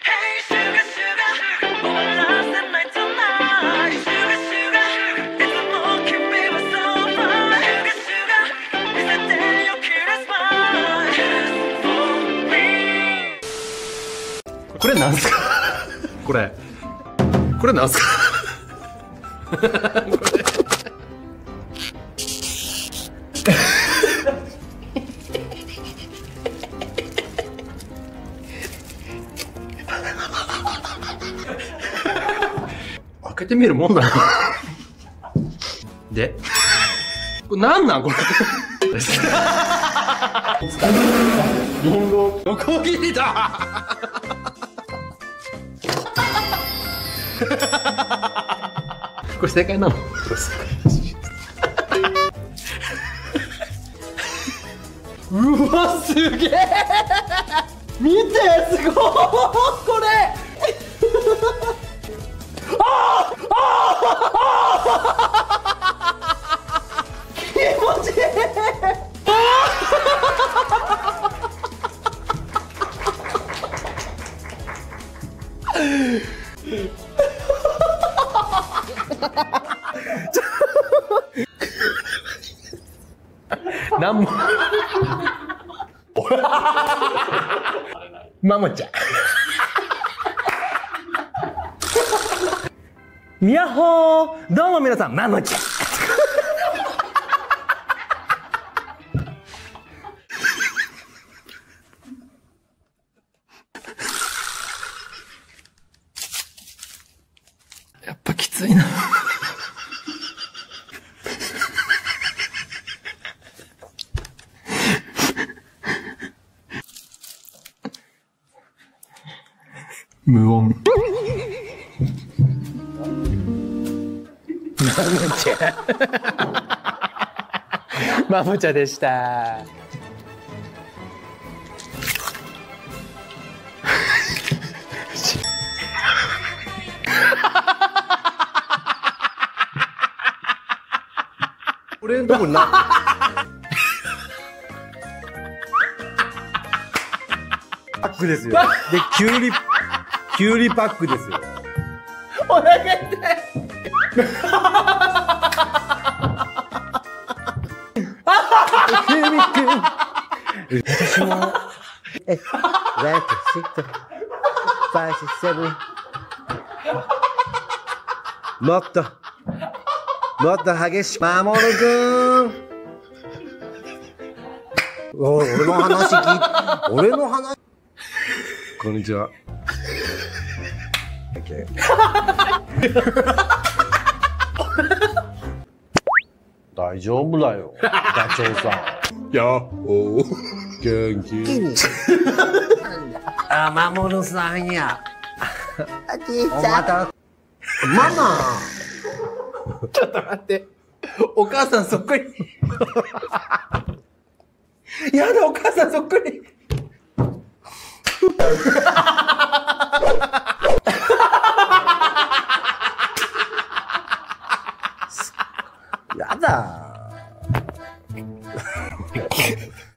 これなんすかこれなんすかこれ開けてみるもんだなでこれなんなんこれリンゴノコギリだこれ正解なの？うわすげえ見てすごいこれああ気持ちいいなんもマモちゃんみやほーどうも皆さんマモちゃんやっぱきついな無音マモちゃんマモちゃんでした俺のとこなパックですよ。で、キュウリパックですよ。お願いして。私も。もっと激しい。守くん。俺の話聞いて。俺の話。こんにちは。大丈夫だよ、ダチョウさん。やっほー、元気。あ、守さんや。おまた。ママ。ちょっと待って。お母さんそっくり。やだ、お母さんそっくり。やだ。